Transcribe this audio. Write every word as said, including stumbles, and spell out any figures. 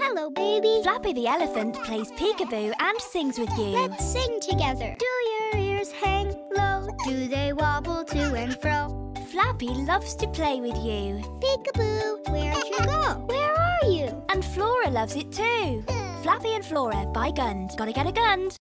Hello, baby. Flappy the Elephant plays peekaboo and sings with you. Let's sing together. Do your ears hang low? Do they wobble to and fro? Flappy loves to play with you. Peekaboo, where'd you go? Where are you? And Flora loves it too. Flappy and Flora buy guns. Gotta get a gun.